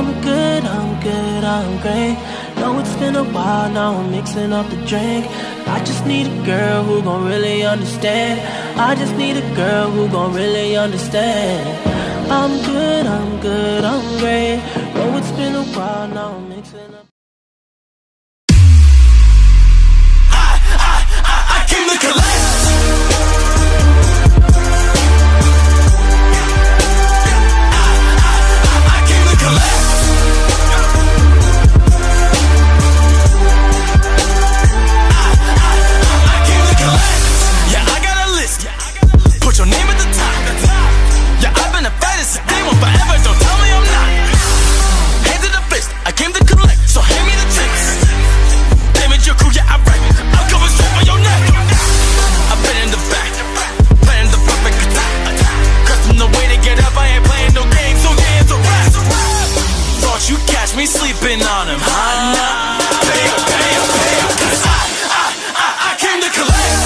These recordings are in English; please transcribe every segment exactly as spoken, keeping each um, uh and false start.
I'm good, I'm good, I'm great. Know it's been a while, now I'm mixing up the drink. I just need a girl who gon' really understand. I just need a girl who gon' really understand. I'm good, I'm good, I'm great. Know it's been a while, now I'm mixing up. I, I, I, I came to collect. Me sleeping on him, huh? Pay up, pay up, pay up, 'cause I, I, I, I came to collect.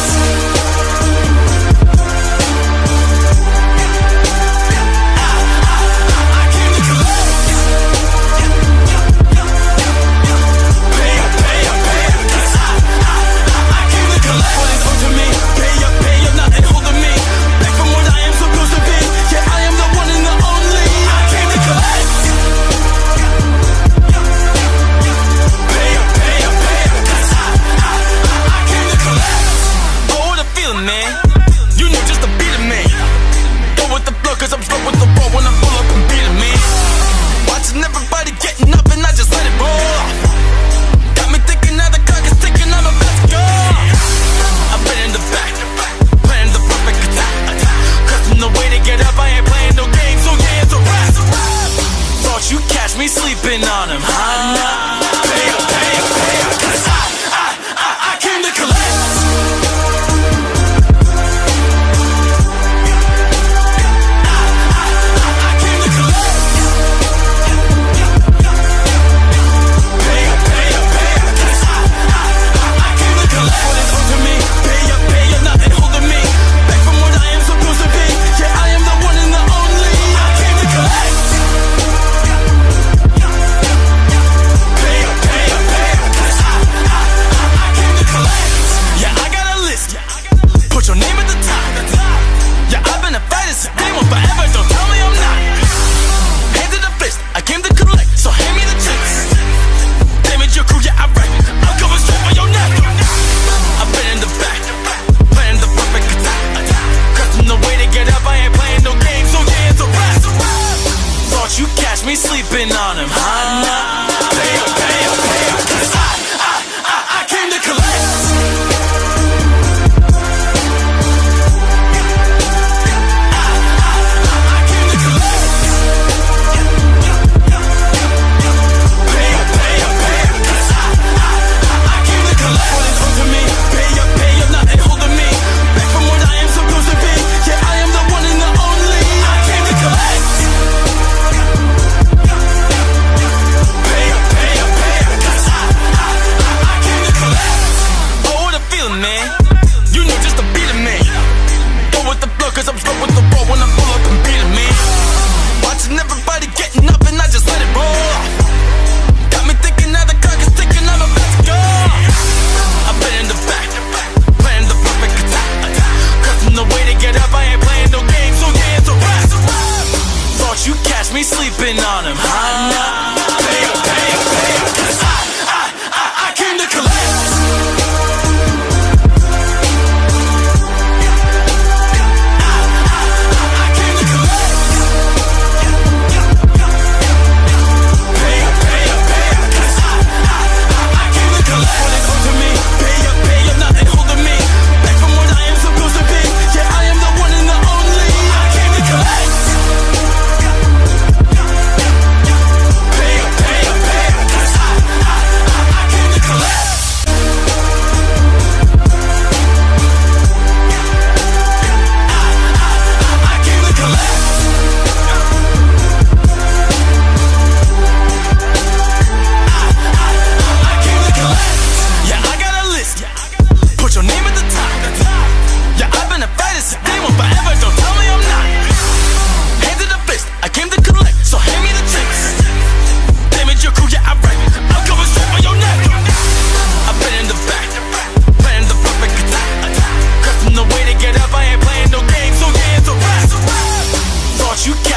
I, I, I came to collect. Pay up, pay up, pay up, 'cause I, I, I came to collect. What is owed to me? Pay up, pay up, nothing holding me back from what I am supposed to be. Yeah, I am the one and the only. I came to collect. Man, you know just to beat a man. Go with the flow, 'cause I'm slow with the roll when I pull up and beat a man. Watching everybody getting up and I just let it roll. Got me thinking now the clock is ticking, I'm about to go. I've been in the back, playing the perfect attack. Cause from the way to get up, I ain't playing no games, so yeah, it's a rap. Thought you catch me sleeping on him, huh? Pay up, pay up, pay up, 'cause I, I, I, I came to collect. Me sleeping on him, huh? Pay up, pay up, pay up, 'cause I, I, I, I came to collect. I, I, I came to collect.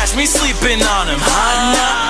catch me sleeping on him. Hot now.